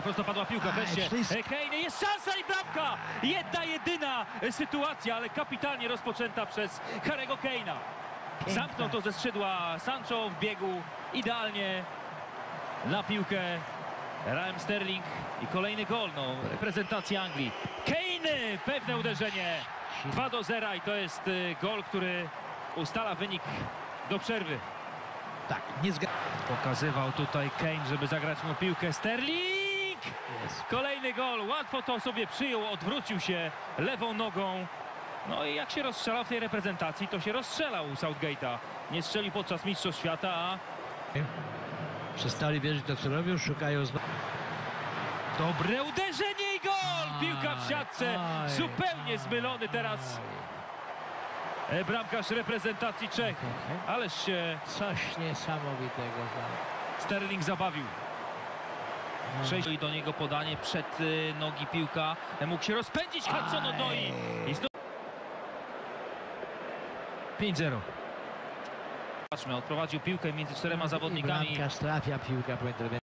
Dobra, prosto padła piłka wreszcie. Kane, jest szansa i bramka! Jedna, jedyna sytuacja, ale kapitalnie rozpoczęta przez Harry'ego Kane'a. Zamknął to ze skrzydła Sancho w biegu idealnie na piłkę. Raheem Sterling i kolejny gol, no, reprezentacja Anglii. Kane, pewne uderzenie. 2-0 i to jest gol, który ustala wynik do przerwy. Tak, nie zgadzam. Pokazywał tutaj Kane, żeby zagrać mu piłkę. Sterling! Kolejny gol, łatwo to sobie przyjął, odwrócił się lewą nogą. No i jak się rozstrzelał w tej reprezentacji, to się rozstrzelał u Southgate'a. Nie strzelił podczas Mistrzostw Świata, a... Przestali wierzyć to, co robią, szukają znowu. Dobre uderzenie i gol! Piłka w siatce, zupełnie zmylony teraz bramkarz reprezentacji Czech. Ależ się Coś niesamowitego. Sterling zabawił. Przejść do niego podanie przed nogi piłka. Mógł się rozpędzić Hudson-Odoi. 5-0. Patrzmy, odprowadził piłkę między czterema zawodnikami. Bramkarz trafia piłka po interwencji.